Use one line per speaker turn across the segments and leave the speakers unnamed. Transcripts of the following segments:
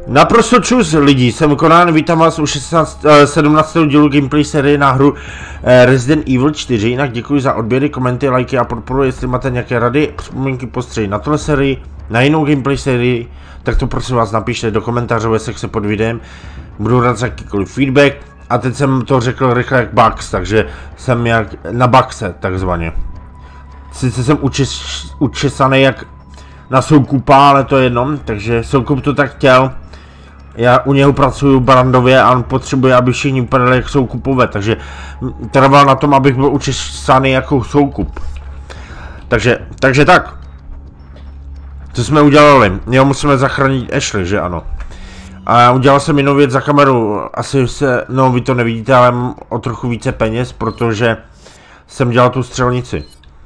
Naprosto čus lidi, jsem Conan, vítám vás u 17. dílu gameplay série na hru Resident Evil 4, jinak děkuji za odběry, komenty, lajky a podporu, jestli máte nějaké rady, připomínky, postřehy na tohle sérii, na jinou gameplay sérii, tak to prosím vás napište do komentářové sekce pod videem, budu rád za jakýkoliv feedback a teď jsem to řekl rychle jak Bugs, takže jsem jak na Bugse takzvaně. Sice jsem učesaný jak na Soukupa, ale to je jedno, takže Soukup to tak chtěl. Já u něho pracuju v Barandově a on potřebuje, aby všichni vypadali jak Soukupové, takže trval na tom, abych byl učesaný jako Soukup. Takže tak. Co jsme udělali? Jo, musíme zachránit Ashley, že ano. A udělal jsem jinou věc za kameru, asi se, no vy to nevidíte, ale mám o trochu více peněz, protože jsem dělal tu střelnici.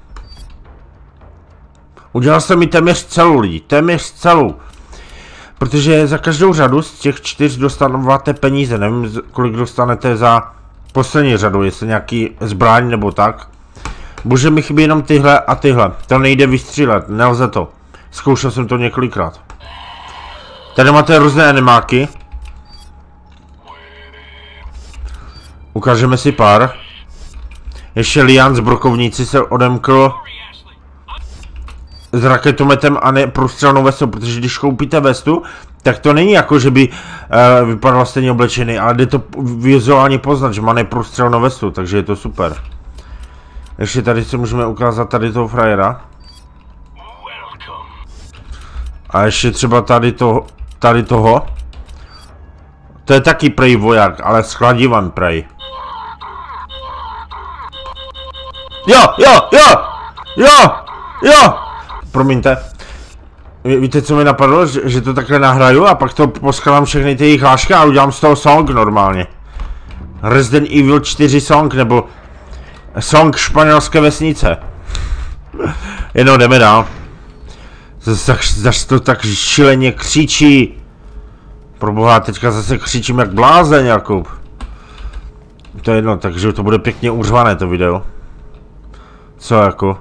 Udělal jsem mi téměř celou lidi, téměř celou. Protože za každou řadu z těch 4 dostanete peníze, nevím kolik dostanete za poslední řadu, jestli nějaký zbraň nebo tak. Bože mi chybí jenom tyhle a tyhle, to nejde vystřílet, nelze to. Zkoušel jsem to několikrát. Tady máte různé animáky. Ukážeme si pár. Ještě Lian z brokovníci se odemkl s raketometem a ne průstřelnou vestu, protože když koupíte vestu, tak to není jako, že by vypadal stejně oblečený, ale jde to vizuálně poznat, že má neprůstřelnou vestu, takže je to super. Ještě tady si můžeme ukázat tady toho frajera. A ještě třeba tady toho. To je taky prej voják, ale s chladivem prej. Jo! Promiňte. Víte, co mi napadlo? Že to takhle nahraju a pak to poskládám všechny ty jejich hlášky a udělám z toho song normálně. Resident Evil 4 song, nebo song španělské vesnice. Jenom jdeme dál. Zase to tak šileně křičí. Proboha, teďka zase křičím jak blázen, Jakub. To je jedno, takže to bude pěkně uřvané to video. Co jako?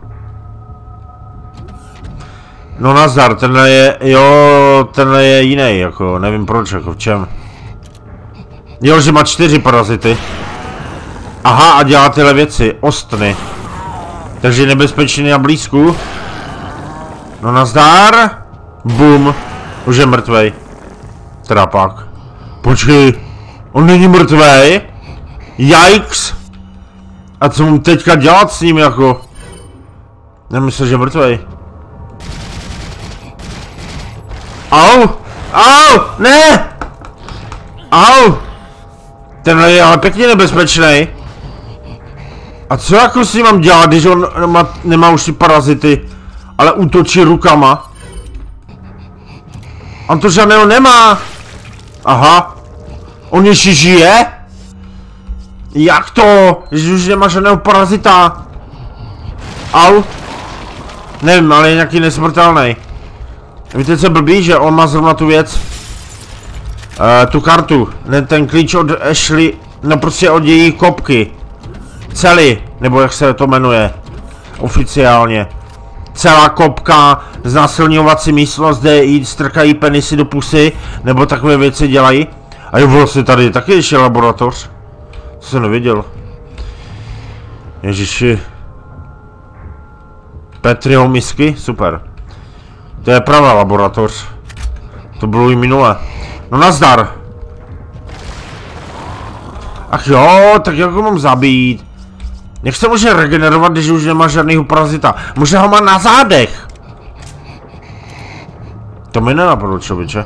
No nazdar, tenhle je, jo, tenhle je jiný, jako, nevím proč, jako v čem. Jo, že má 4 parazity. Aha, a dělá tyhle věci, ostny. Takže nebezpečný na blízku. No nazdar. Bum. Už je mrtvej. Teda pak. Počkej, on není mrtvej? Yikes. A co mám teďka dělat s ním, jako? Nemyslel, že je mrtvej. Au! Ne! Au! Tenhle je ale pěkně nebezpečný. A co jako s ním mám dělat, když on nemá už ty parazity, ale útočí rukama? On to žádného nemá. Aha. On ještě žije? Jak to? Když už nemá žádného parazita. Au! Nevím, ale je nějaký nesmrtelný. Víte co blbý, že on má zrovna tu věc, tu kartu, ne ten klíč od Ashley, no prostě od její kopky, celý, nebo jak se to jmenuje, oficiálně, celá kopka, znásilňovací místnost, kde jí strkají penisy do pusy, nebo takové věci dělají. A jo, vlastně tady taky ještě laboratoř, co jsem nevěděl. Ježiši. Petriho misky, super. To je pravá laboratoř. To bylo i minule. No nazdar. Ach jo, tak jak ho mám zabít? Jak se může regenerovat, když už nemá žádnýho parazita? Možná ho má na zádech. To mi nenapadlo, člověče.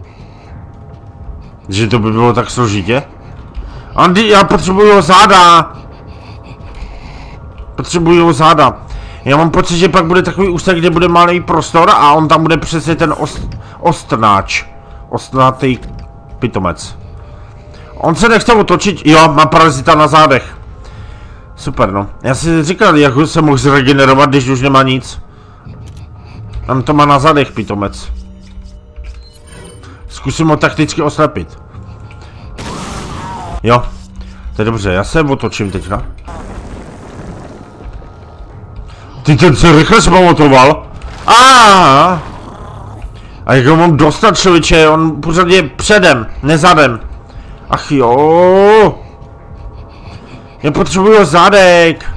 Že to by bylo tak složitě. Andy, já potřebuju ho záda. Potřebuju ho záda. Já mám pocit, že pak bude takový úsek, kde bude malý prostor a on tam bude přesně ten ostrnáč. Ostnatý pitomec. On se nechce otočit, jo, má parazita na zádech. Super, no. Já si říkal, jak se mohl zregenerovat, když už nemá nic. On to má na zádech, pitomec. Zkusím ho takticky oslepit. Jo. To je dobře, já se otočím teďka. Ty ten se rychle zpamatoval. A jak ho mám dostat, člověče, on pořád je předem, ne zadem. Ach jo. Já potřebuju zadek.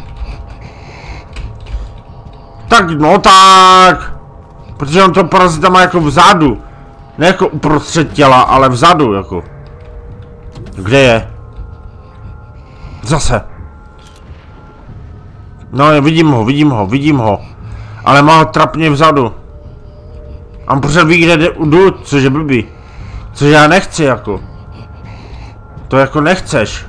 Tak, no tak. Protože on to parazita má jako vzadu. Ne jako uprostřed těla, ale vzadu, jako. Kde je? Zase. No, vidím ho. Ale má ho trapně vzadu. A on pořád ví, kde jdu, což je blbý. Což já nechci, jako. To jako nechceš.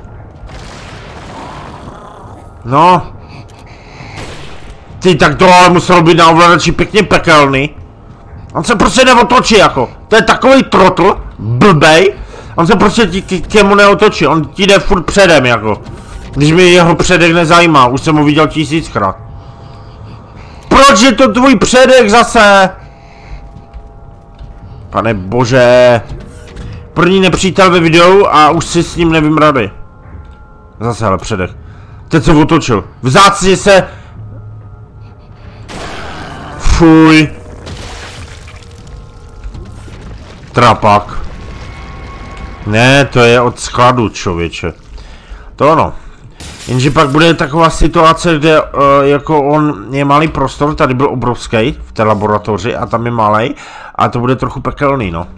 No. Ty, tak to ale muselo být na ovladači pěkně pekelný. On se prostě neotočí, jako. To je takový trotl, blbej. On se prostě k němu neotočí, on ti jde furt předem, jako. Když mi jeho předek nezajímá, už jsem ho viděl 1000krát. Proč je to tvůj předek zase? Pane bože. První nepřítel ve videu a už si s ním nevím rady. Zase ale předek. Teď se otočil. Vzácně se... Fuj. Trapak. Ne, to je od skladu, člověče. To ono. Jenže pak bude taková situace, kde jako on je malý prostor, tady byl obrovský v té laboratoři a tam je malý a to bude trochu pekelný, no.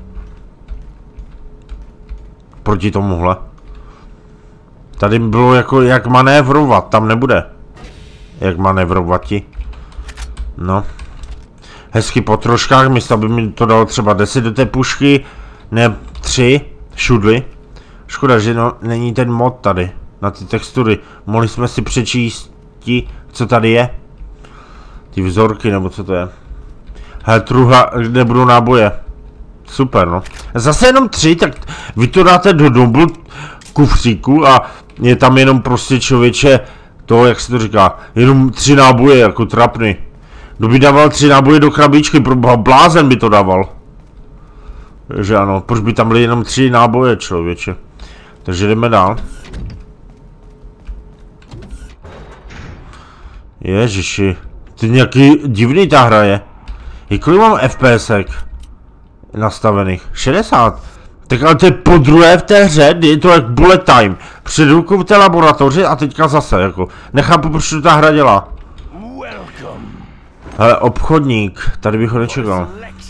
Proti tomuhle. Tady bylo jako jak manévrovat, tam nebude. Jak manévrovati. No. Hezky po troškách, místo by mi to dalo třeba 10 do té pušky, ne 3 šudly. Škoda, že no, není ten mod tady. Na ty textury. Mohli jsme si přečíst, co tady je. Ty vzorky, nebo co to je. Hele, truhla, kde budou náboje. Super, no. Zase jenom 3, tak vy to dáte do dobu kufříku a je tam jenom prostě, člověče, to, jak se to říká, jenom 3 náboje, jako trapny. Kdo by dával 3 náboje do krabičky, blázen by to dával. Že ano, proč by tam byly jenom 3 náboje, člověče. Takže jdeme dál. Ježiši, to nějaký divný ta hra je. Kolik mám FPSek nastavených? 60. Tak ale to je podruhé v té hře, je to jak bullet time. Před rukou v té laboratoři a teďka zase, jako. Nechápu, proč to ta hra dělá. Hele, obchodník, tady bych ho nečekal.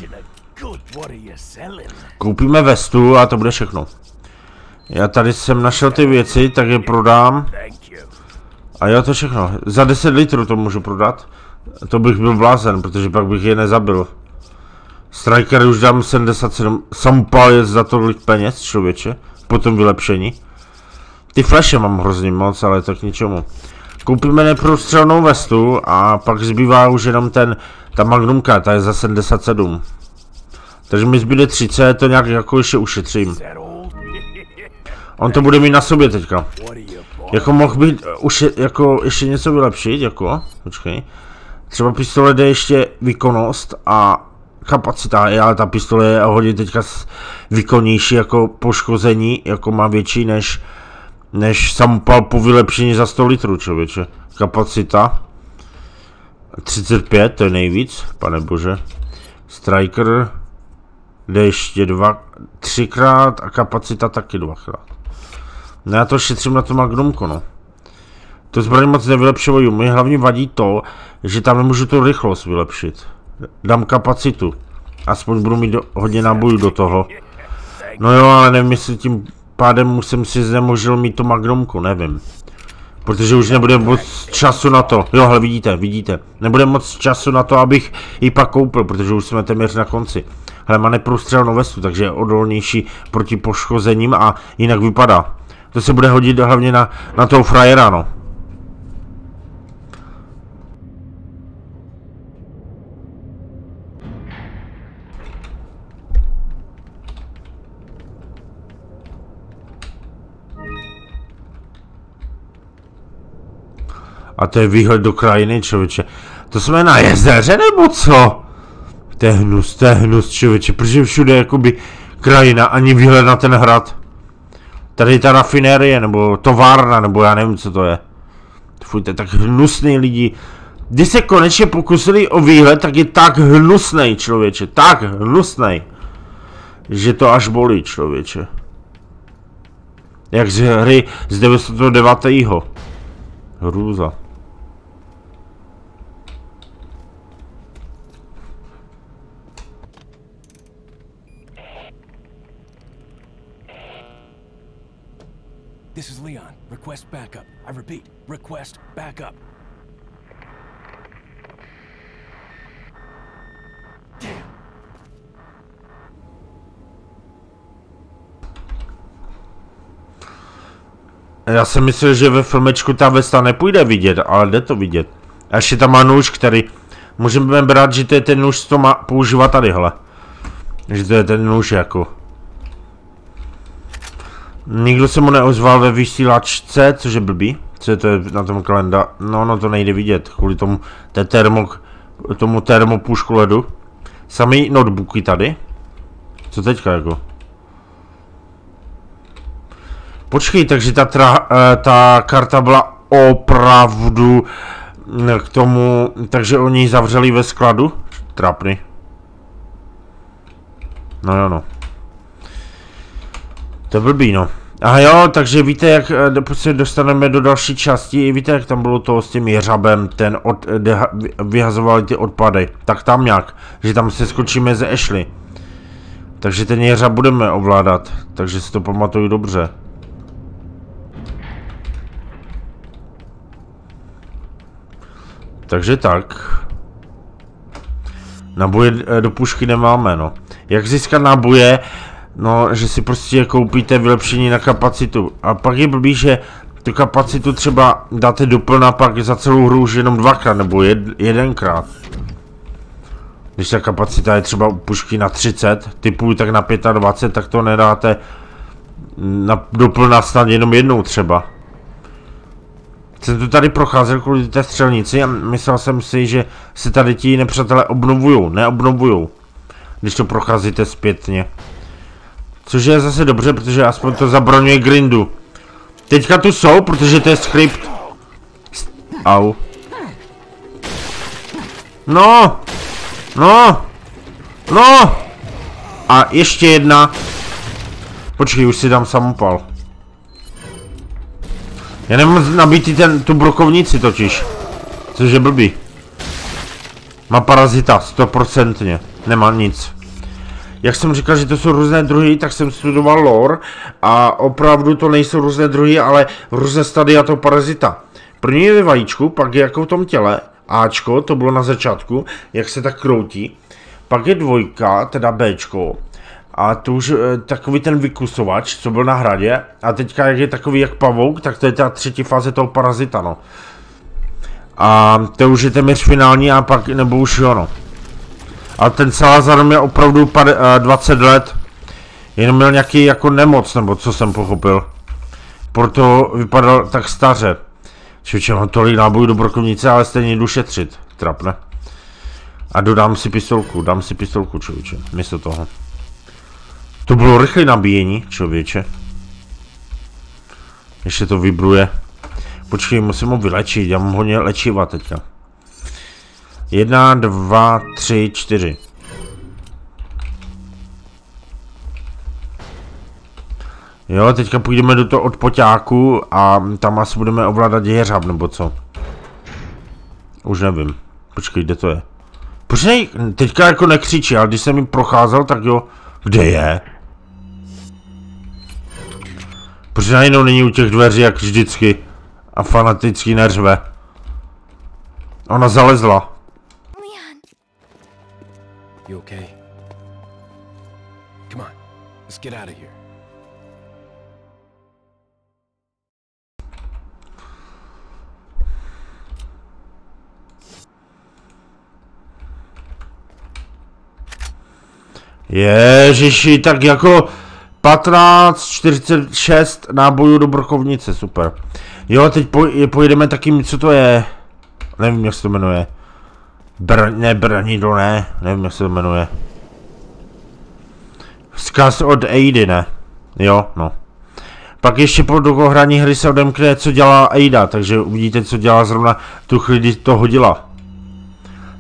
Koupíme vestu a to bude všechno. Já tady jsem našel ty věci, tak je prodám. A jo, to všechno. Za 10 litrů to můžu prodat. To bych byl blázen, protože pak bych je nezabil. Striker už dám 77. Sampal je za tolik peněz, člověče. Po tom vylepšení. Ty flashe mám hrozně moc, ale to k ničemu. Koupíme neprůstřelnou vestu a pak zbývá už jenom ta magnumka, ta je za 77. Takže mi zbyde 30, to nějak jako ještě ušetřím. On to bude mít na sobě teďka. Jako mohl být už jako ještě něco vylepšit, jako, počkej. Třeba pistole jde ještě výkonnost a kapacita, ale ta pistole je hodně teďka výkonnější, jako poškození, jako má větší než sampal po vylepšení za 100 litrů, člověče. Kapacita 35, to je nejvíc, pane bože. Striker jde ještě 3krát a kapacita taky 2krát. No já to šetřím na to magnumko, no. To zbraně moc nevylepšují, mi hlavně vadí to, že tam nemůžu tu rychlost vylepšit. Dám kapacitu. Aspoň budu mít hodně nábojů do toho. No jo, ale nevím, jestli tím pádem jsem si znemožil mít to magnumko, nevím. Protože už nebude moc času na to. Jo, hele, vidíte. Nebude moc času na to, abych ji pak koupil, protože už jsme téměř na konci. Hele, má neprůstřelnou vestu, takže je odolnější proti poškozením a jinak vypadá. To se bude hodit hlavně na toho frajera, no. A to je výhled do krajiny, člověče. To jsme na jezeře, nebo co? To je hnus, člověče, protože všude je jakoby krajina, ani výhled na ten hrad. Tady je ta rafinérie, nebo továrna, nebo já nevím, co to je. Fuj, to je tak hnusný lidi. Když se konečně pokusili o výhled, tak je tak hnusnej, člověče, tak hnusnej, že to až bolí, člověče. Jak z hry z 99. Hrůza.
This is Leon. Request backup. I repeat, request backup. Damn.
Já jsem myslel, že ve filmečku ta vesta nepůjde vidět, ale jde to vidět. A ještě tam má nůž, který... Můžeme brát, že to je ten nůž, co má používat tadyhle. Že to je ten nůž jako... Nikdo se mu neozval ve vysílačce, což je blbý. Co je to na tom kalendáři? No to nejde vidět, kvůli tomu tomu termopůšku ledu. Samý notebooky tady. Co teďka jako? Počkej, takže ta karta byla opravdu k tomu, takže oni ji zavřeli ve skladu? Trapný. No. To je blbý, no. A jo, takže víte, jak se dostaneme do další části, víte, jak tam bylo to s tím jeřabem, vyhazovali ty odpady, tak tam nějak, že tam se skočíme ze Ashley. Takže ten jeřab budeme ovládat, takže si to pamatuju dobře. Takže tak. Naboje do pušky nemáme, no. Jak získat náboje? No, že si prostě koupíte vylepšení na kapacitu. A pak je blbý, že tu kapacitu třeba dáte do plna pak za celou hru už jenom dvakrát nebo jedenkrát. Když ta kapacita je třeba u pušky na 30, typu tak na 25, tak to nedáte do plna snad jenom jednou třeba. Jsem tu tady procházel kvůli té střelnici a myslel jsem si, že se tady ti nepřátelé neobnovujou, když to procházíte zpětně. Což je zase dobře, protože aspoň to zabraňuje grindu. Teďka tu jsou, protože to je skript. Au. No. A ještě jedna. Počkej, už si dám samopal. Já nemám nabítý tu brokovnici totiž. Což je blbý. Má parazita, 100%. Nemá nic. Jak jsem říkal, že to jsou různé druhy, tak jsem studoval lore a opravdu to nejsou různé druhy, ale různé stadia toho parazita. První je ve vajíčku, pak je jako v tom těle, Ačko, to bylo na začátku, jak se tak kroutí. Pak je dvojka, teda Bčko. A to už takový ten vykusovač, co byl na hradě. A teďka jak je takový jak pavouk, tak to je ta třetí fáze toho parazita, no. A to už je téměř finální a pak, nebo už jo, no. Ale ten Salazar měl opravdu 20 let. Jenom měl nějaký jako nemoc, nebo co jsem pochopil. Proto vypadal tak staře. Člověče, mám tolik nábojů do brokovnice, ale stejně jdu šetřit. Trapne. A dám si pistolku, člověče, místo toho. To bylo rychlé nabíjení, člověče. Ještě to vibruje. Počkej, musím ho vylečit, já mám hodně léčiva teďka. 1, 2, 3, 4. Jo, teďka půjdeme do toho odpoťáku a tam asi budeme ovládat jeřáb, nebo co? Už nevím. Počkej, kde to je? Počkej, teďka jako nekřičí, ale když jsem jim procházel, tak jo. Kde je? Proč najednou není u těch dveří, jak vždycky? A fanaticky neřve. Ona zalezla.
Leon. You okay? Come on, let's get out of here.
Ježiši, tak jako 1546 nábojů do brokovnice, super. Jo, teď pojedeme takým, co to je? Nevím, jak se to jmenuje. Branidlo, ne, nevím, jak se to jmenuje. Vzkaz od Aidy, ne? Jo, no. Pak ještě po dokohrání hry se odemkne, co dělá Aida, takže uvidíte, co dělá zrovna tu chvíli, kdy to hodila.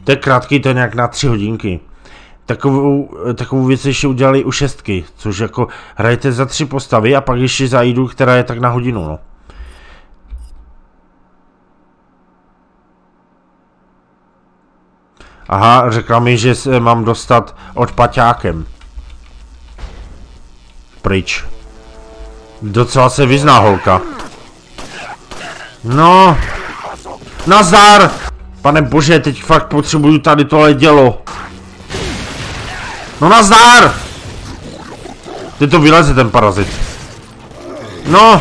To je krátký, to je nějak na 3 hodinky. Takovou věc ještě udělali u 6, což jako hrajete za 3 postavy a pak ještě za jídu, která je tak na hodinu, no. Aha, řekla mi, že se mám dostat odpaťákem. Pryč. Docela se vyzná holka. No. Nazdar! Pane bože, teď fakt potřebuju tady tohle dělo. No nazdar! Teď to vyleze ten parazit. No!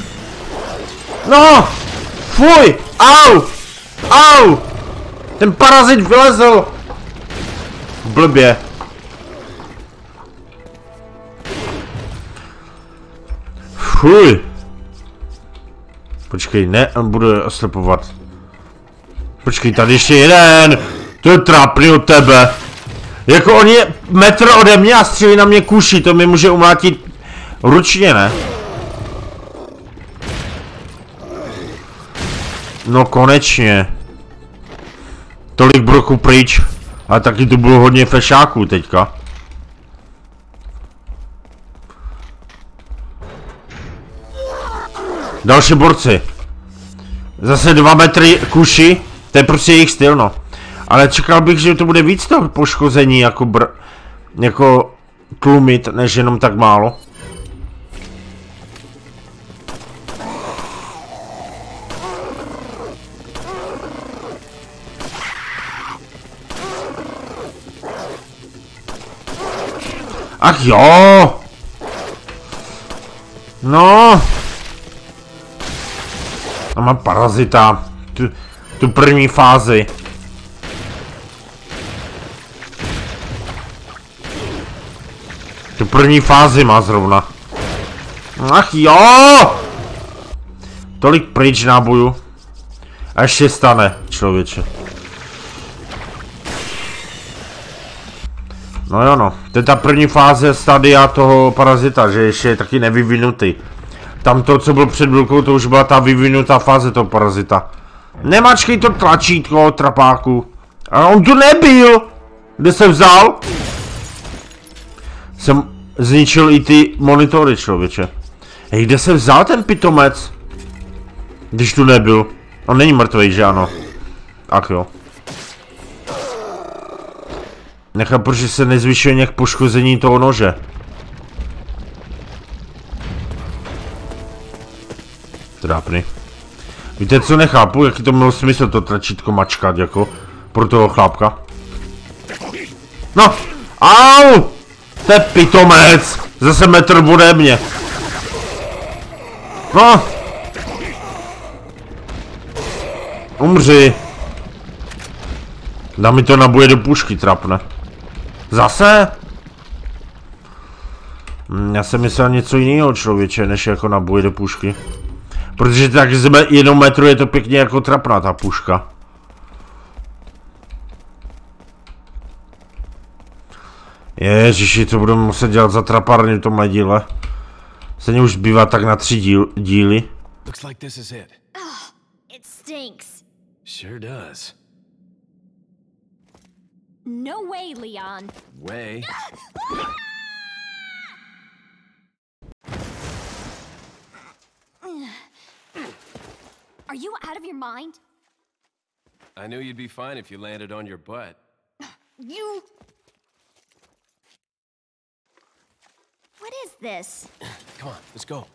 No! Fuj! Au! Au! Ten parazit vylezl! Blbě. Fuj! Počkej, ne, on bude oslepovat. Počkej, tady ještě jeden! To je trápný od tebe. Jako on je metr ode mě a střílí na mě kuši, to mi může umlátit ručně, ne? No konečně. Tolik broku pryč. Ale taky tu bylo hodně flešáků teďka. Další borci. Zase 2 metry kuši. To je prostě jejich styl, no. Ale čekal bych, že to bude víc toho poškození, jako tlumit, než jenom tak málo. Ach jo! No! A mám parazita. Tu první fázi. Tu první fázi má zrovna. Ach jo! Tolik pryč nábojů. A ještě stane, člověče. No jo no, to je ta první fáze stadia toho parazita, že ještě je taky nevyvinutý. Tam to, co bylo před chvilkou, to už byla ta vyvinutá fáze toho parazita. Nemačkej to tlačítko, trapáku. A on tu nebyl! Kde se vzal? Jsem zničil i ty monitory, člověče. Hej, kde se vzal ten pitomec? Když tu nebyl. On není mrtvej, že ano? Ach jo. Nechápu, že se nezvyšuje nějak poškození toho nože. Trápný. Víte, co nechápu? Jaký to mělo smysl to tlačítko mačkat, jako pro toho chlápka? No! Au! To je pitomec! Zase metr ode mě. No! Umři! Dá mi to nabuje do pušky, trapne. Zase? Já jsem myslel něco jiného, člověče, než jako nabuje do pušky. Protože tak z 1 metru je to pěkně jako trapná ta puška. Ježiši, co budeme muset dělat za trapárny v tomhle díle. Stejně už zbývá tak na 3 díly.
Looks like this is it.
It stinks.
Sure does.
No way, Leon.
Way.
Are you out of your mind?
I knew you'd be fine if you landed on your butt.
You... What is this?
Come on, let's go.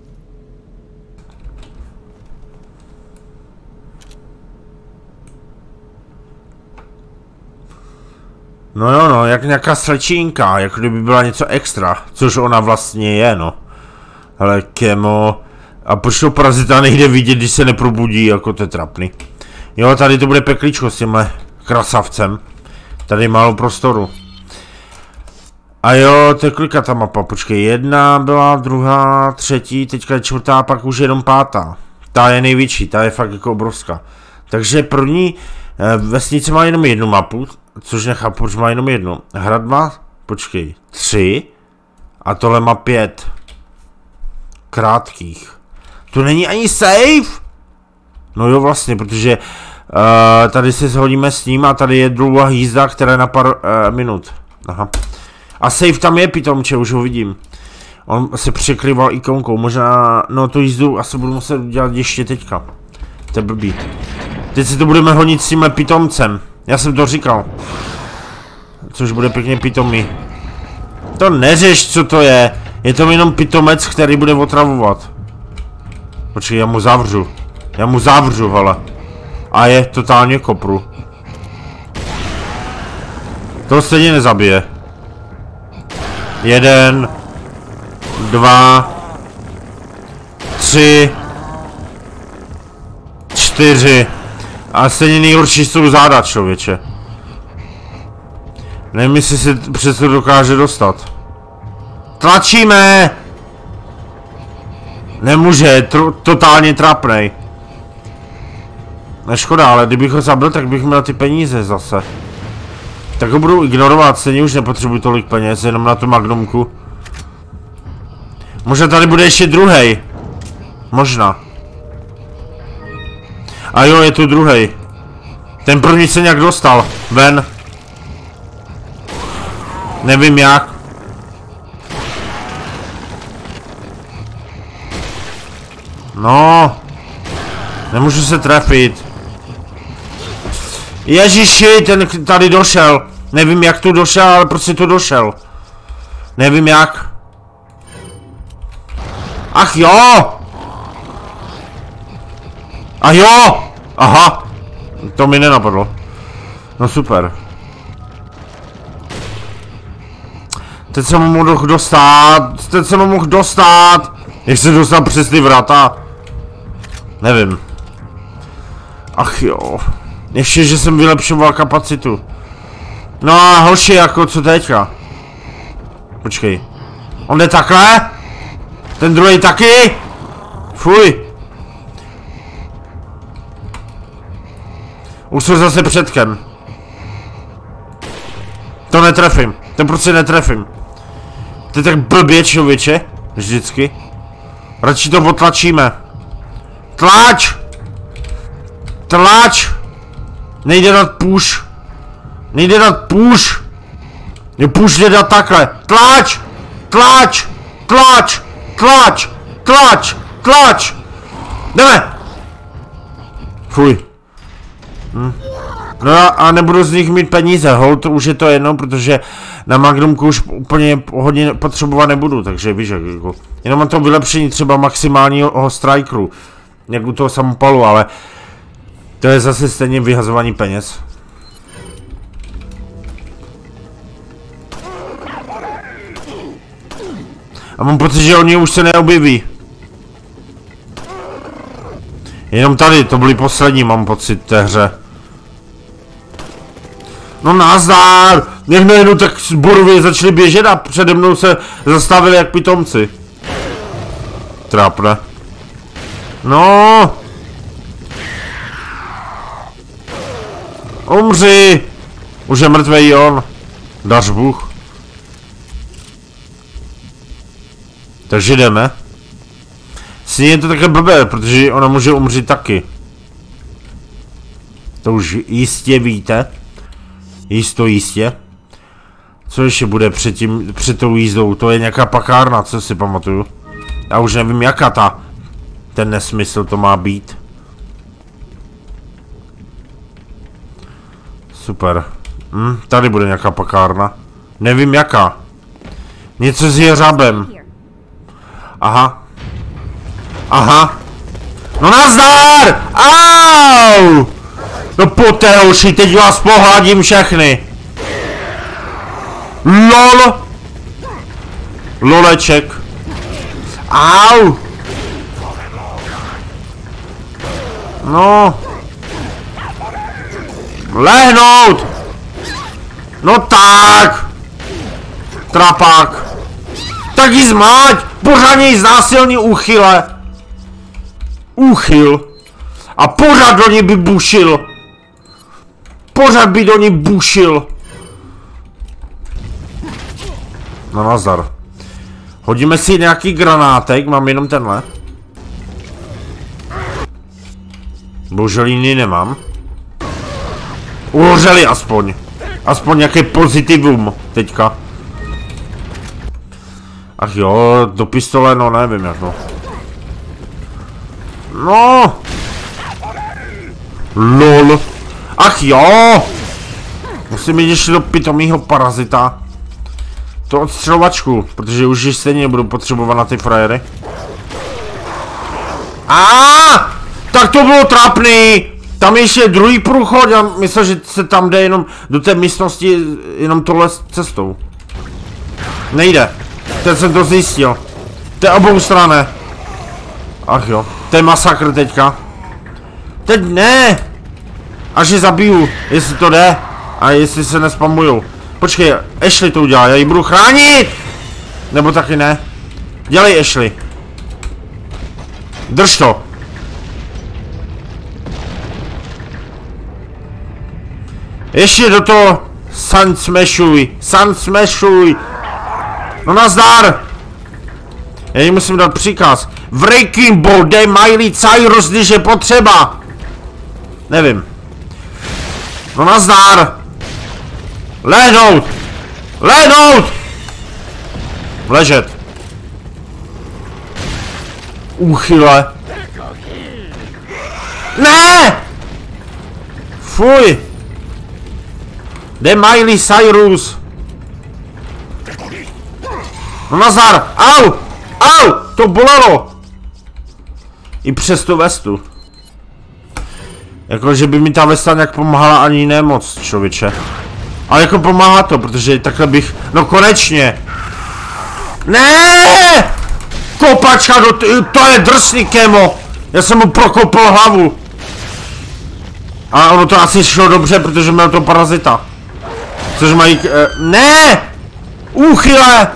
No jo no, jak nějaká slečínka, jako kdyby byla něco extra, což ona vlastně je, no. Hele, kemo. A proč to parazita nejde vidět, když se neprobudí, jako to je trapný. Jo, tady to bude pekličko s tímhle krasavcem. Tady je málo prostoru. A jo, to je kolika ta mapa, počkej, 1 byla, 2, 3, teďka je 4, pak už jenom 5. Ta je největší, ta je fakt jako obrovská. Takže první vesnice má jenom 1 mapu, což nechápu, proč má jenom 1. Hrad má, počkej, 3 a tohle má 5. Krátkých. To není ani safe? No jo, vlastně, protože Tady si shodíme s ním a tady je druhá jízda, která je na pár minut. Aha. A safe tam je, pitomče, už ho vidím. On se překrýval ikonkou, možná, no tu jízdu asi budu muset udělat ještě teďka. To je blbý. Teď si to budeme honit s tímhle pitomcem. Já jsem to říkal. Což bude pěkně pitomý. To neřeš, co to je. Je to jenom pitomec, který bude otravovat. Počkej, já mu zavřu. Já mu zavřu, hele. A je totálně kopru. To stejně nezabije. 1, 2, 3, 4. A stejně nejhorší jsou záda, člověče. Nevím, jestli se přes to dokáže dostat. Tlačíme! Nemůže, totálně trapnej. Škoda, ale kdybych ho zabil, tak bych měl ty peníze zase. Tak ho budu ignorovat, stejně už nepotřebuji tolik peněz, jenom na tu magnumku. Možná tady bude ještě druhej. Možná. A jo, je tu druhej. Ten první se nějak dostal. Ven. Nevím jak. No. Nemůžu se trefit. Ježiši, ten tady došel. Nevím jak tu došel, ale prostě tu došel. Nevím jak. Ach jo! A jo! Aha! To mi nenapadlo. No super. Teď jsem mu mohl dostat. Teď jsem mu mohl dostat. Jak se dostal přes ty vrata? Nevím. Ach jo. Ještě, že jsem vylepšoval kapacitu. No a hoši, jako co teďka? Počkej. On jde takhle? Ten druhý taky? Fuj. Už jsou zase předkem. To netrefím. To prostě netrefím. To je tak blbě, člověče. Vždycky. Radši to otlačíme. Tlač! Tlač! Nejde dát push. Nejde dát push. Jo, push jde dát takhle. Tlač! Tlač! Tlač! Tlač! Tlač! Tlač! Jdeme! Fuj. No a nebudu z nich mít peníze, hold, už je to jedno, protože na Magnumku už úplně hodně potřebovat nebudu, takže víš, jako, jenom mám to vylepšení třeba maximálního strikeru, jak u toho samopalu, ale to je zase stejně vyhazování peněz. A mám pocit, že oni už se neobjeví. Jenom tady, to byly poslední, mám pocit, té hře. No nazdar! Nech najednou tak zborově začali běžet a přede mnou se zastavili jak pitomci. Trápne. No! Umři! Už je mrtvej on. Dař Bůh. Takže jdeme. S ní je to také blbé, protože ona může umřít taky. To už jistě víte. Jistě. Co ještě bude před tou jízdou? To je nějaká pakárna, co si pamatuju. Já už nevím, jaká ten nesmysl to má být. Super. Tady bude nějaká pakárna. Nevím jaká. Něco s jeřabem. Aha. Aha. No nazdar! Au! No pojďte hoši, teď vás pohladím všechny. LOL. Loleček. Au. No. Lehnout. No tak. Trapák. Tak jí zmáť. Pořádně jí znásilní úchyle. Úchyl. A pořád do ní by bušil. Pořád by do ní bušil. No nazdar. Hodíme si nějaký granátek, mám jenom tenhle. Bohužel jiný nemám. Uhořeli aspoň. Aspoň nějaké pozitivum teďka. Ach jo, do pistole, no nevím jak no. No. LOL. Ach jo. Musím jít ještě do pitomýho parazita. To odstřelovačku, protože už ji stejně nebudu potřebovat na ty frajery. Tak to bylo trápný. Tam ještě druhý průchod, já myslím, že se tam jde jenom do té místnosti, jenom tohle cestou. Nejde. Teď jsem to zjistil. To je oboustranné. Ach jo, to je masakr teďka. Teď ne. Až je zabiju, jestli to jde. A jestli se nespamujou. Počkej, Ashley to udělá, já ji budu chránit. Nebo taky ne. Dělej Ashley. Drž to. Ještě do toho Sun smashuj. No nazdar. Já jí musím dát příkaz. Wrecking Ball, dej Miley Cyrus, když je potřeba. Nevím. No nazdar. Lehnout. Ležet. Úchyle. Ne! Fuj. Dej Miley Cyrus. No nazdar. Au. To bolelo. I přes tu vestu. Jako, že by mi ta vesta nějak pomáhala ani nemoc, člověče. Ale jako pomáhá to, protože takhle bych... No konečně! Ne! Kopačka, to je drsný kémo! Já jsem mu prokopl hlavu. A ono to asi šlo dobře, protože měl to parazita. Což mají... ne! Úchyle!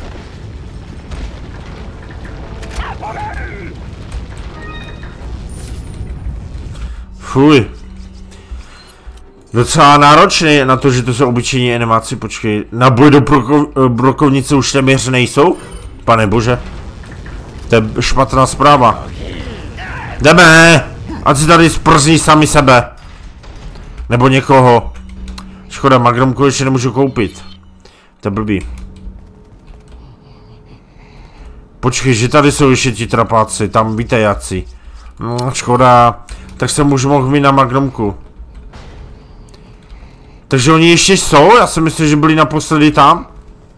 Fuj. Docela náročný na to, že to jsou obyčejní animáci, počkej. Na boj do brokovnice už téměř nejsou? Pane bože. To je špatná zpráva. Jdeme! Ať si tady sprzní sami sebe. Nebo někoho. Škoda, Magnumku ještě nemůžu koupit. To je blbý. Počkej, že tady jsou ještě ti trapáci, tam víte jací. Škoda. Tak jsem už mohl mít na Magnumku. Takže oni ještě jsou? Já si myslím, že byli naposledy tam.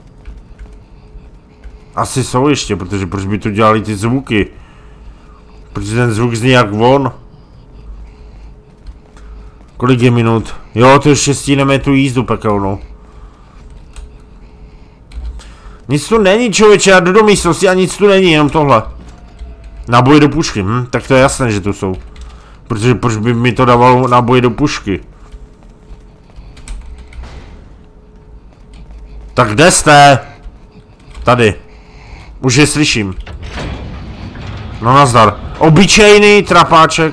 Asi jsou ještě, protože proč by tu dělali ty zvuky? Protože ten zvuk zní jak on. Kolik je minut? Jo, to ještě stíneme tu jízdu pekelnou. Nic tu není, člověče, já jdu do místnosti a nic tu není, jenom tohle. Náboje do pušky, tak to je jasné, že tu jsou. Protože proč by mi to dávalo náboje do pušky? Tak kde jste? Tady. Už je slyším. No nazdar. Obyčejný trapáček.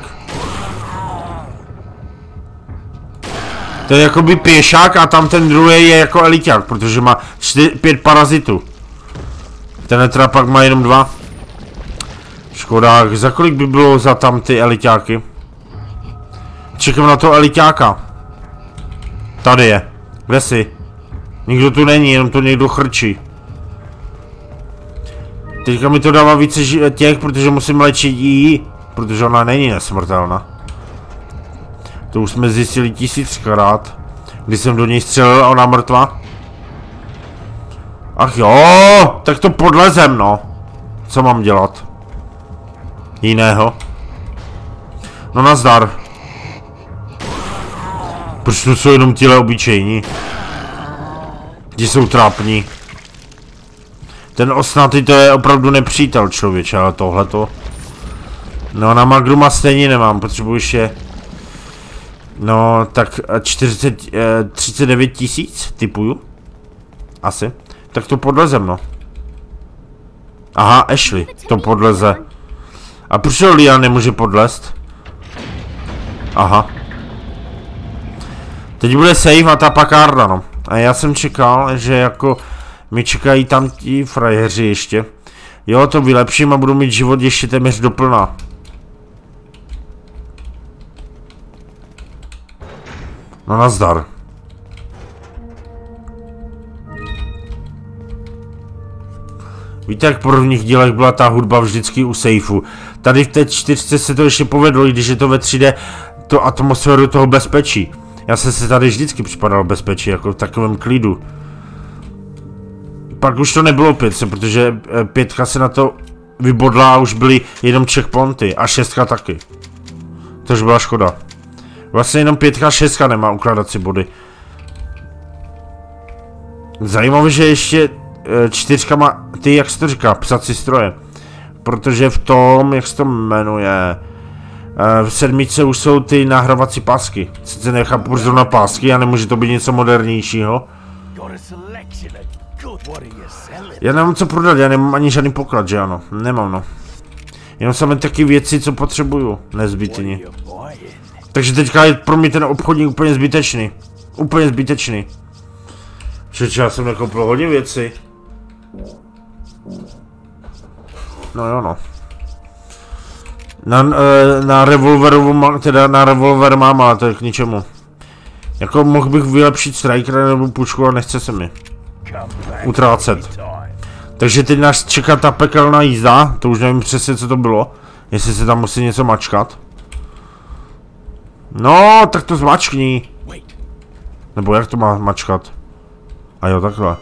To je jakoby pěšák a tam ten druhý je jako eliťák, protože má 5 parazitů. Ten trapák má jenom 2. Škoda, za kolik by bylo za tam ty eliťáky? Čekám na toho eliťáka. Tady je. Kde jsi? Nikdo tu není, jenom to někdo chrčí. Teďka mi to dává více těch, protože musím léčit jí. Protože ona není nesmrtelná. To už jsme zjistili 1000krát. Když jsem do něj střelil a ona mrtvá. Ach jo, tak to podlezem, no. Co mám dělat? Jiného. No nazdar. Proč tu jsou jenom tíhle obyčejní? Ti jsou trápní. Ten osnatý to je opravdu nepřítel, člověče, ale tohleto. No na Magnuma stejně nemám, potřebuji ještě... No tak 39 000 typuju. Asi. Tak to podlezem, no. Aha, Ashley to podleze. A proč Lian nemůže podlést? Aha. Teď bude save a ta pakárna, no. A já jsem čekal, že jako mi čekají tam ti frajeři ještě. Jo, to vylepším a budu mít život ještě téměř doplná. No nazdar. Víte, jak po prvních dílech byla ta hudba vždycky u sejfu. Tady v té 4 se to ještě povedlo, i když je to ve 3D, to atmosféru toho bezpečí. Já jsem se tady vždycky připadal bezpečí, jako v takovém klidu. Pak už to nebylo 5, protože 5 se na to vybodla a už byly jenom checkpointy a 6 taky. Tož byla škoda. Vlastně jenom 5 a 6 nemá ukládací body. Zajímavé, že ještě 4 má ty, jak se to říká, psací stroje. Protože v tom, jak se to jmenuje, v 7 už jsou ty nahrávací pásky. Sice nechápu zrovna pásky a nemůže to být něco modernějšího. Já nemám co prodat, já nemám ani žádný poklad, že ano, nemám no. Jenom samé taky věci, co potřebuju, nezbytně. Takže teďka je pro mě ten obchodník úplně zbytečný. Úplně zbytečný. Čeče, já jsem nekoupil hodně věci. No jo no. Na revolverovou, teda na revolver mám, ale to je k ničemu. Jako mohl bych vylepšit strikera nebo pušku, ale nechce se mi. Utrácet. Takže teď nás čeká ta pekelná jízda, to už nevím přesně, co to bylo. Jestli se tam musí něco mačkat. No, tak to zmačkni. Nebo jak to má mačkat? A jo, takhle.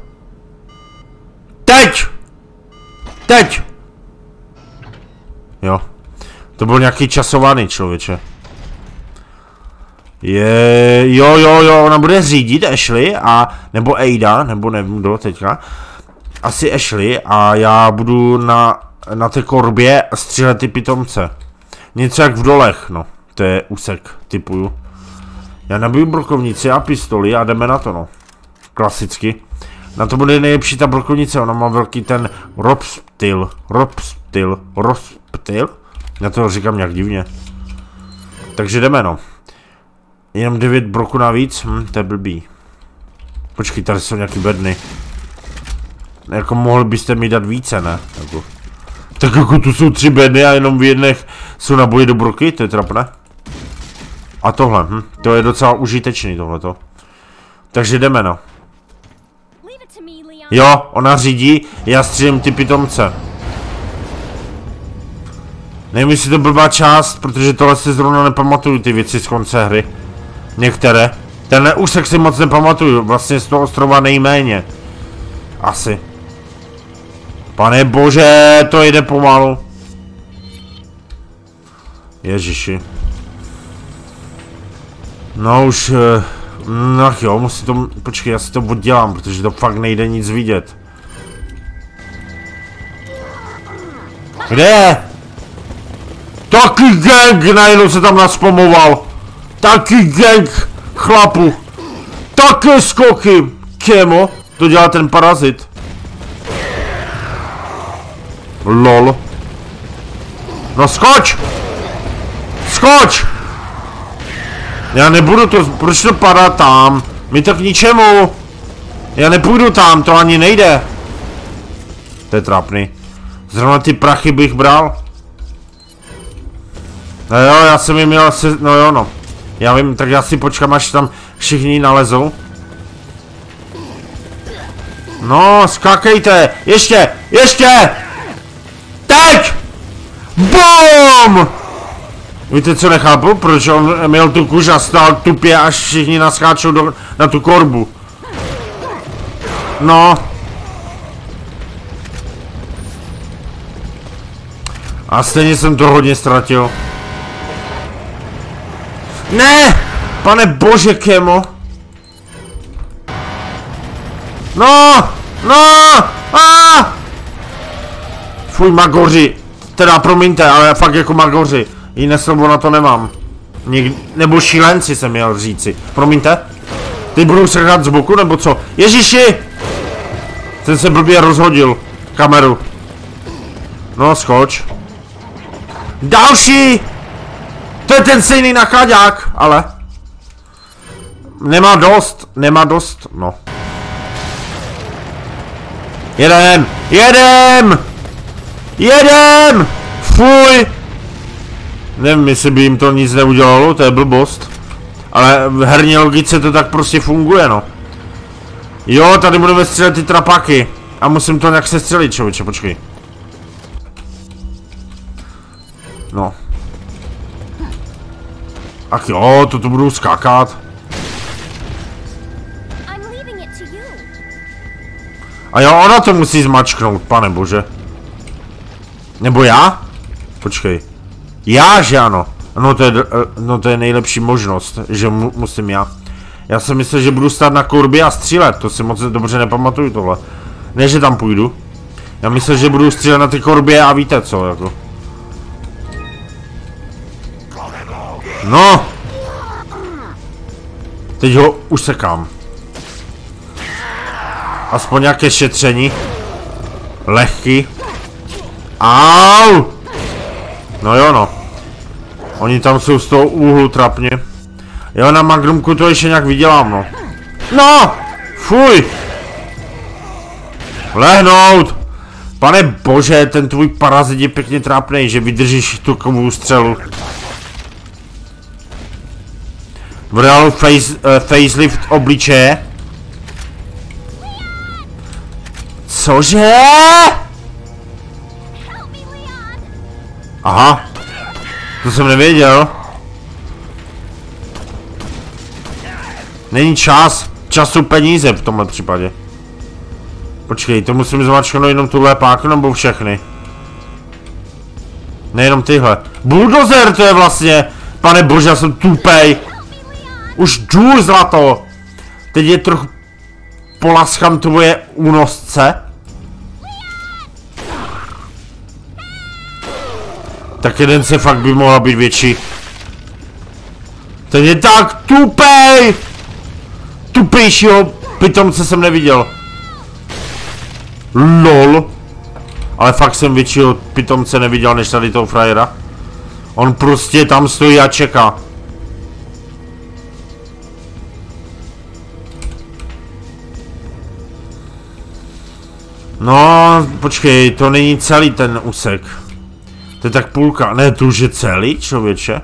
Teď! Teď! Jo. To byl nějaký časovaný, člověče. Jo, ona bude řídit Ashley a, nebo Ada, nebo nevím kdo teďka. Asi Ashley a já budu na té korbě střílet ty pitomce. Něco jak v dolech, no. To je úsek, typuju. Já nabiju brokovnici a pistoli a jdeme na to, no. Klasicky. Na to bude nejlepší ta brokovnice, ona má velký ten robstyl. Já to říkám nějak divně. Takže jdeme, no. Jenom 9 broků navíc, to je blbý. Počkej, tady jsou nějaký bedny. Jako mohl byste mi dát více, ne? Jako. Tak jako tu jsou 3 bedny a jenom v jedných jsou naboje do broky, to je trapné. A tohle, to je docela užitečný tohleto. Takže jdeme, no. Jo, ona řídí, já střílím ty pitomce. Nevím, jestli to blbá část, protože tohle si zrovna nepamatuju ty věci z konce hry. Některé. Tenhle úsek si moc nepamatuju, vlastně z toho ostrova nejméně. Asi. Pane bože, to jde pomalu. Ježiši. No už... No jo, musím to... Počkej, já si to oddělám, protože to fakt nejde nic vidět. Kde je? Taky gang, najednou se tam naspomoval. Taky gang chlapu. Také skoky. Kémo, to dělá ten parazit. Lol. No skoč! Skoč! Já nebudu to, proč to padá tam? Mi to k ničemu. Já nepůjdu tam, to ani nejde. To je trápný. Zrovna ty prachy bych bral. No jo, já jsem jim měl se, no jo no. Já vím, tak já si počkám, až tam všichni nalezou. No, skákejte! Ještě! Ještě! Teď! BOOM! Víte, co nechápu? Proč on měl tu kuž a stál tupě, až všichni naskáčou na tu korbu. No. A stejně jsem to hodně ztratil. Ne! Pane bože, Kémo. No! No! Fuj, magoři. Teda promiňte, ale fakt jako magoři. Jiné slovo na to nemám. Nebo šílenci jsem měl říci. Promiňte? Ty budou srhat z boku, nebo co? Ježiši! Jsem se blbě rozhodil kameru. No, skoč. Další! To je ten stejný nacháďák, ale... Nemá dost, no. Jedem! Fuj! Nevím, jestli by jim to nic neudělalo, to je blbost. Ale v herní logice to tak prostě funguje, no. Jo, tady budeme střílet ty trapáky. A musím to nějak sestřelit, člověče, počkej. No. Ach jo, to budu skákat. A jo, ona to musí zmačknout, pane bože. Nebo já? Počkej. Já, že ano. No to je nejlepší možnost, že musím já. Já jsem myslel, že budu stát na korbě a střílet, to si moc dobře nepamatuju tohle. Ne, že tam půjdu. Já myslel, že budu střílet na ty korbě a víte co, jako. No! Teď ho usekám. Aspoň nějaké šetření. Lehký. Au! No jo no. Oni tam jsou z toho úhlu trapně. Jo, na Magnumku to ještě nějak vydělám, no. No! Fuj! Lehnout! Pane bože, ten tvůj parazit je pěkně trápnej, že vydržíš tu kovou střelu. V reálu facelift obličeje. Cože? Aha. To jsem nevěděl. Není čas. Času peníze v tomhle případě. Počkej, to musím zmačknout jenom tuhle páku nebo všechny? Nejenom tyhle. Bulldozer to je vlastně. Pane bože, já jsem tupej. Už jdu zlato. Teď je trochu polaskám tvoje únosce. Tak jeden se fakt by mohla být větší. Ten je tak tupej! Tupejšího pitomce jsem neviděl. LOL. Ale fakt jsem většího pitomce neviděl než tady toho frajera. On prostě tam stojí a čeká. No, počkej, to není celý ten úsek. To je tak půlka, ne, to už je celý, člověče.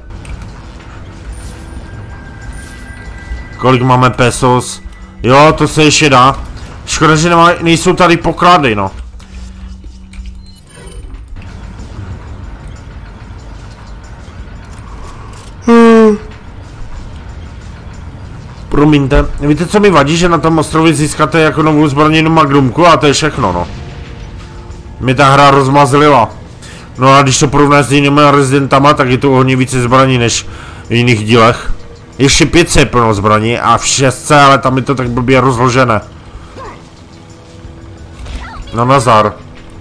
Kolik máme pesos? Jo, to se ještě dá. Škoda, že nejsou tady poklady, no. Promiňte, víte co mi vadí, že na tom ostrově získáte jako novou zbraněnou Magnumku a to je všechno, no. Mě ta hra rozmazlila. No a když to porovnáš s jinými rezidentama, tak je to hodně více zbraní než v jiných dílech. Ještě 5 je plno zbraní a v 6, ale tam je to tak blbě rozložené. No nazar.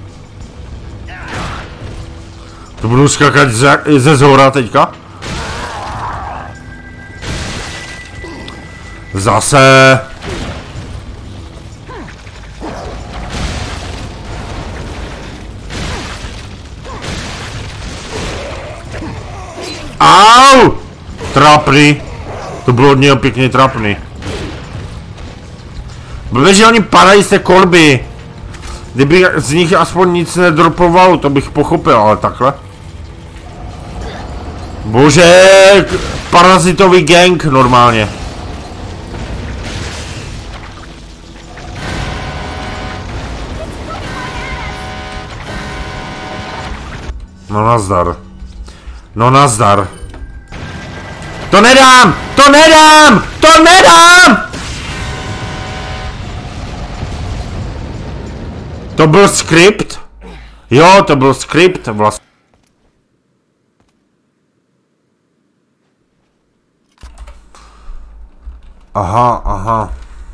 To budu skákat ze zhora teďka? Zase. Au! Trapný. To bylo od něho pěkně trapný. Blbě, že oni padají z té kolby. Kdyby z nich aspoň nic nedropovalo, to bych pochopil, ale takhle. Bože, parazitový gang normálně. No nazdar. No nazdar. To nedám! To nedám! To nedám! To byl skript? Jo, to byl skript vlastně. Aha, aha.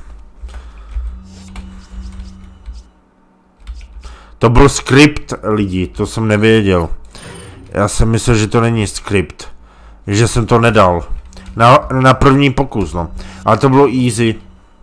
To byl skript, lidi, to jsem nevěděl. Já jsem myslel, že to není skript. Že jsem to nedal. Na první pokus, no. Ale to bylo easy.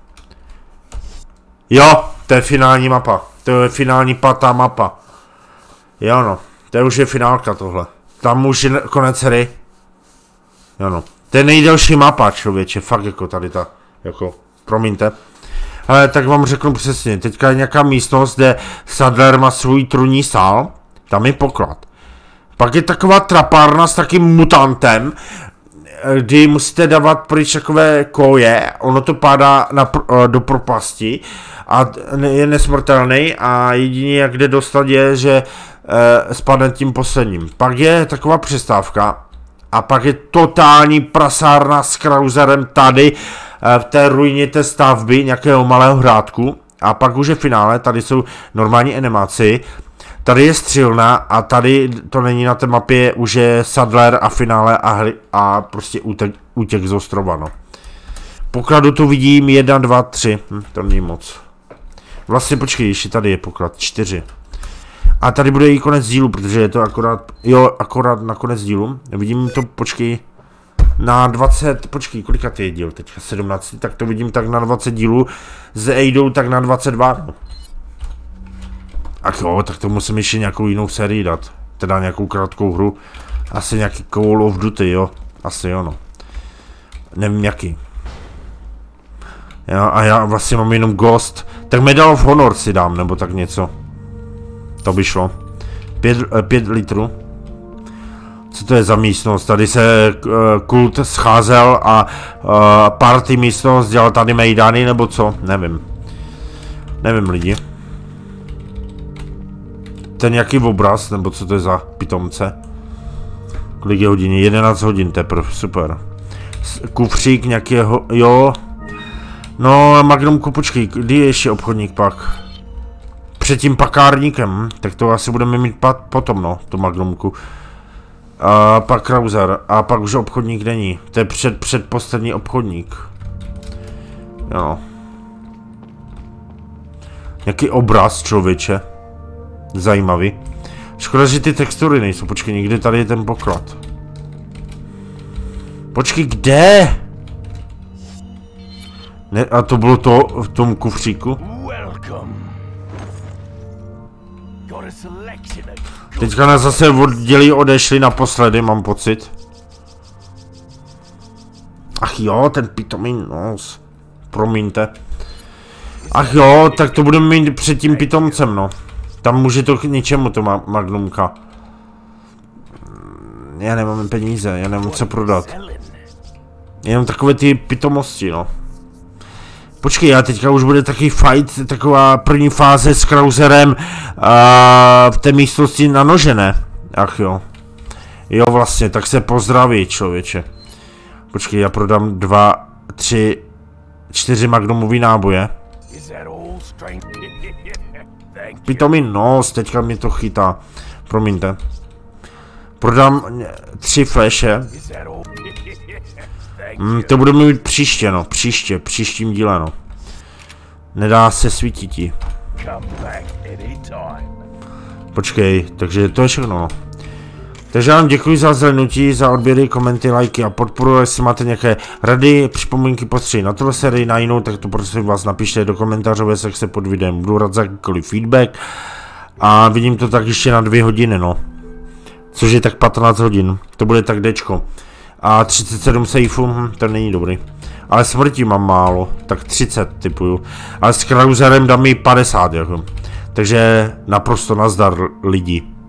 Jo, to je finální mapa. To je finální pátá mapa. Jo no, to už je finálka tohle. Tam už je konec hry. Jo no. To je nejdelší mapa, člověče, fakt jako tady ta, jako, promiňte. Ale tak vám řeknu přesně, teďka je nějaká místnost, kde Sadler má svůj trůnní sál, tam je poklad. Pak je taková trapárna s takým mutantem, kdy musíte dávat pryč takové koje, ono to padá do propasti a je nesmrtelný a jedině jak jde dostat je, že spadne tím posledním. Pak je taková přestávka a pak je totální prasárna s Krauzerem tady v té ruině té stavby nějakého malého hrádku a pak už je finále, tady jsou normální animaci, tady je střelna a tady to není na té mapě, už je Sadler a finále a prostě útěk z ostrova, no. Pokladu tu vidím 1, 2, 3, to není moc. Vlastně počkej, ještě tady je poklad, 4. A tady bude i konec dílu, protože je to akorát na konec dílu. Vidím to, počkej, na 20, počkej, kolika je díl teďka, 17, tak to vidím tak na 20 dílů, s Eidou tak na 22, no. Ach jo, tak to musím ještě nějakou jinou sérii dát, teda nějakou krátkou hru, asi nějaký Call of Duty, jo, asi jo, no. Nevím jaký. A já vlastně mám jenom Ghost, tak Medal of Honor si dám, nebo tak něco. To by šlo. 5 litrů. Co to je za místnost? Tady se kult scházel a party místnost dělal tady mejdany, nebo co? Nevím. Nevím, lidi. Ten nějaký obraz, nebo co to je za pitomce? Kolik je hodin? 11 hodin teprve, super. Kufřík nějakého, jo. No, Magnumku, počkej, kdy je ještě obchodník pak? Před tím pakárníkem, tak to asi budeme mít potom, no, tu Magnumku. A pak Krauser, a pak už obchodník není. To je předposlední obchodník. Jo. Nějaký obraz, člověče. Zajímavý. Škoda, že ty textury nejsou, počkej, někde tady je ten poklad. Počkej, kde? Ne, a to bylo to v tom kufříku? Teďka nás zase oddělí odešli naposledy, mám pocit. Ach jo, ten pitomý nos. Promiňte. Ach jo, tak to budeme mít před tím pitomcem, no. Tam může to k ničemu, to Magnumka. Já nemám peníze, já nemám co prodat. Jenom takové ty pitomosti, no. Počkej, já teďka už bude takový fight, taková první fáze s Krauzerem v té místnosti na nože, ne? Ach jo. Jo, vlastně, tak se pozdraví, člověče. Počkej, já prodám 2, 3, 4 magnumový náboje. Pitomý nos, teďka mi to chytá. Promiňte. Prodám 3 fleše. To budeme mít příště, no. Příštím díle, no. Nedá se svítit. Počkej, takže to je všechno, no. Takže vám děkuji za zhlédnutí, za odběry, komenty, lajky a podporu. Jestli máte nějaké rady, připomínky, postřehy na tohle sérii, na jinou, tak to prosím vás napište do komentářové sekce pod videem. Budu rád za jakýkoliv feedback. A vidím to tak ještě na 2 hodiny, no. Což je tak 15 hodin. To bude tak dečko. A 37 sejfů, to není dobrý. Ale smrti mám málo, tak 30 typuju. Ale s Krauzerem dám mi 50, jako. Takže naprosto nazdar lidi.